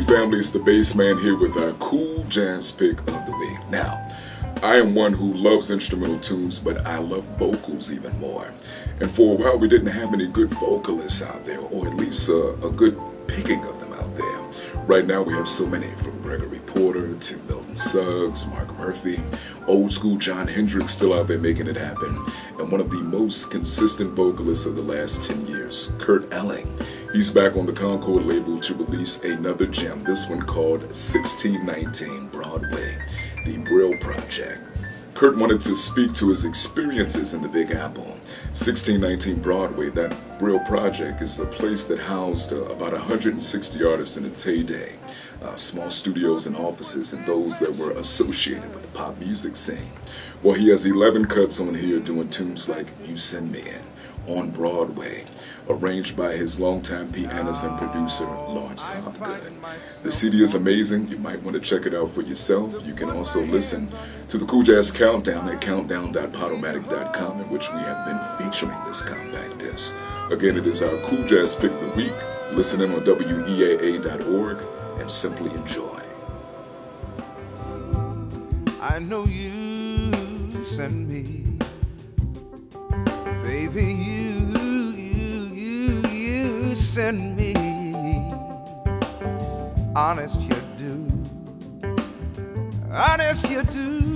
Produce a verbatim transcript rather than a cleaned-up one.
family, it's the Bassman here with our cool jazz pick of the week. Now, I am one who loves instrumental tunes, but I love vocals even more. And for a while, we didn't have any good vocalists out there, or at least a, a good picking of them out there. Right now, we have so many, from Gregory Porter to Milton Suggs, Mark Murphy, old school John Hendricks still out there making it happen, and one of the most consistent vocalists of the last ten years, Kurt Elling. He's back on the Concord label to release another gem, this one called sixteen nineteen Broadway, the Brill Project. Kurt wanted to speak to his experiences in the Big Apple. sixteen nineteen Broadway, that Brill Project, is a place that housed uh, about one hundred sixty artists in its heyday. Uh, small studios and offices and those that were associated with the pop music scene. Well, he has eleven cuts on here doing tunes like You Send Me In, On Broadway, arranged by his longtime pianist and producer, Lawrence Hopgood. The C D is amazing. You might want to check it out for yourself. You can also listen to the Cool Jazz Countdown at countdown dot podomatic dot com, in which we have been featuring this compact disc. Again, it is our Cool Jazz Pick of the Week. Listen in on W E A A dot org and simply enjoy. I know you send me, baby, you, you, you, you send me, honest you do, honest you do.